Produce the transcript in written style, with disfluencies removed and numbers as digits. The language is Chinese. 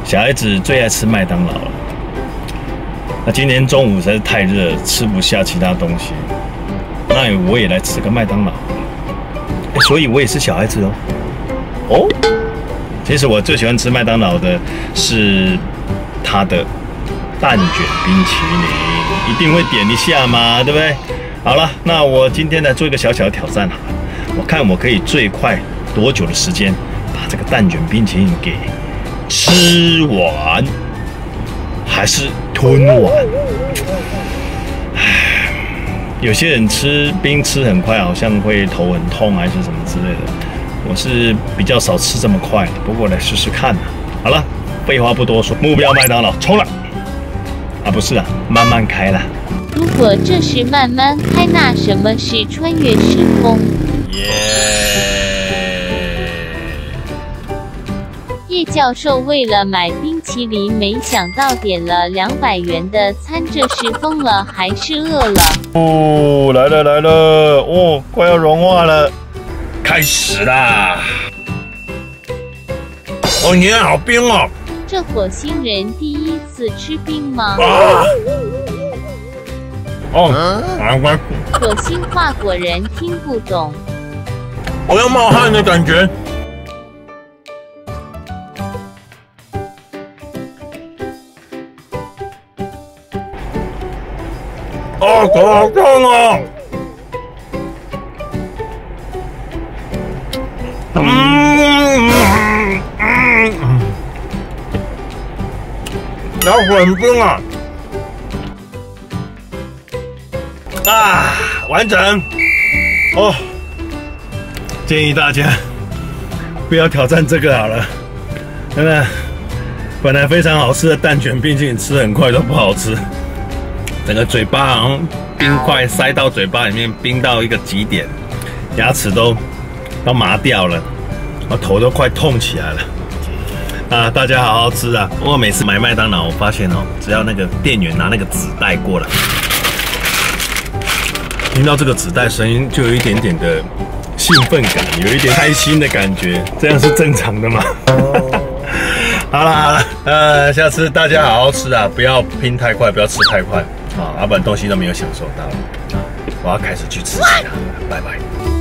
小孩子最爱吃麦当劳了。那今天中午实在是太热，吃不下其他东西，那我也来吃个麦当劳。所以我也是小孩子哦。哦，其实我最喜欢吃麦当劳的是它的蛋卷冰淇淋，一定会点一下嘛，对不对？好了，那我今天来做一个小小的挑战好了，我看我可以最快多久的时间把这个蛋卷冰淇淋给吃完，还是吞完？有些人吃冰吃很快，好像会头很痛还是什么之类的。我是比较少吃这么快的，不过来试试看啊。好了，废话不多说，目标麦当劳冲了！啊，不是啊，慢慢开了。 如果这是慢慢开，那什么是穿越时空？叶教授为了买冰淇淋，没想到点了200元的餐，这是疯了还是饿了？ 哦，来了来了，哦，快要融化了，开始啦！哦，你好冰哦！ 这火星人第一次吃冰吗？ 啊！哦， 火星话果然听不懂。 我要冒汗的感觉。哦，头好痛哦！老虎很冰啊！啊，完整哦！建议大家不要挑战这个好了，真的，本来非常好吃的蛋卷冰淇淋吃很快都不好吃。整个嘴巴好像冰块塞到嘴巴里面，冰到一个极点，牙齿都麻掉了，我头都快痛起来了。啊，大家好好吃啊！我每次买麦当劳，我发现哦，只要那个店员拿那个纸袋过来，听到这个纸袋声音，就有一点点的兴奋感，有一点开心的感觉，这样是正常的吗？好了好了，下次大家好好吃啊，不要拼太快，不要吃太快。啊，要不然东西都没有享受到。我要开始去吃其他的，拜拜。